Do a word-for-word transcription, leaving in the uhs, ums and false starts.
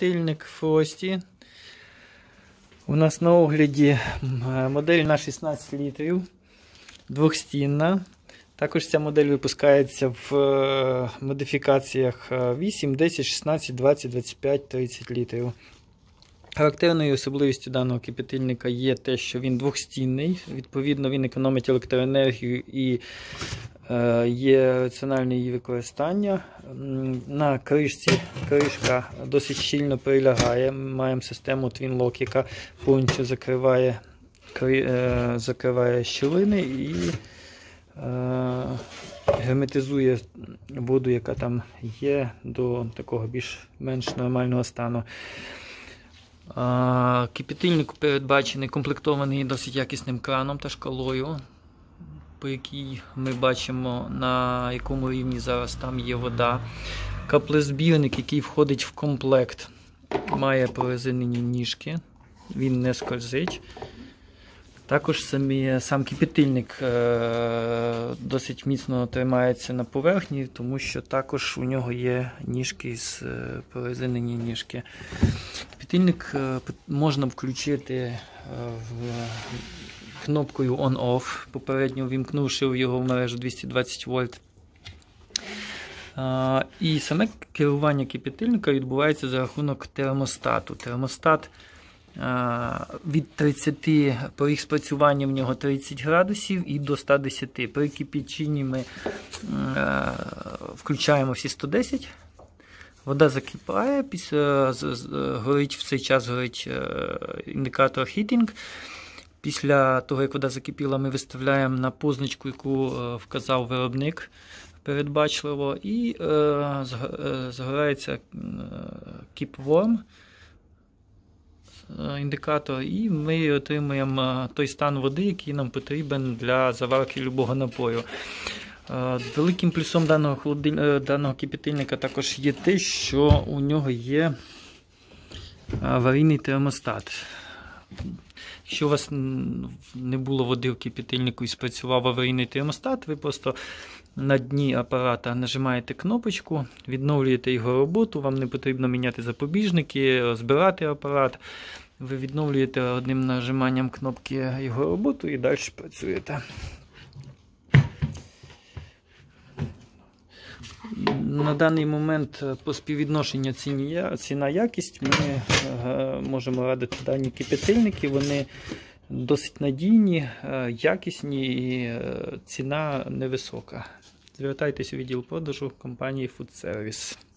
кипятильник Frosty. У нас на огляді модель на шістнадцять літрів, двохстінна. Також ця модель випускається в модифікаціях вісім, десять, шістнадцять, двадцять, двадцять п'ять, тридцять літрів. Характерною особливістю даного кипятильника є те, що він двохстінний, відповідно він економить електроенергію і е, є раціональне її використання. На кришці кришка досить щільно прилягає. Ми маємо систему Twin Lock, яка повністю закриває, е, закриває щілини і е, герметизує воду, яка там є, до такого більш-менш нормального стану. Кипятильник передбачений, комплектований досить якісним краном та шкалою, по якій ми бачимо, на якому рівні зараз там є вода. Каплезбірник, який входить в комплект, має прорезинені ніжки, він не скользить. Також самі, сам кипятильник е, досить міцно тримається на поверхні, тому що також у нього є ніжки з е, прорезинені ніжки. Кипятильник е, можна включити е, в, кнопкою on-off, попередньо вімкнувши його в мережу двісті двадцять вольт. Е, і саме керування кипятильника відбувається за рахунок термостату. Термостат від тридцяти, поріг спрацювання в нього тридцять градусів і до ста десяти. При кипяченні ми е, включаємо всі сто десять. Вода закипає, після, горить, в цей час горить е, індикатор heating. Після того, як вода закипіла, ми виставляємо на позначку, яку е, вказав виробник передбачливо, і е, загорається е, keep warm індикатор, і ми отримуємо той стан води, який нам потрібен для заварки любого напою. Великим плюсом даного, холодиль... даного кипятильника також є те, що у нього є аварійний термостат. Якщо у вас не було води в кипятильнику і спрацював аварійний термостат, ви просто на дні апарата нажимаєте кнопочку, відновлюєте його роботу, вам не потрібно міняти запобіжники, збирати апарат. Ви відновлюєте одним нажиманням кнопки його роботу і далі працюєте. На даний момент по співвідношенню ціна-якість ми можемо радити дані кипятильники. Вони досить надійні, якісні і ціна невисока. Звертайтеся у відділ продажу компанії Food Service.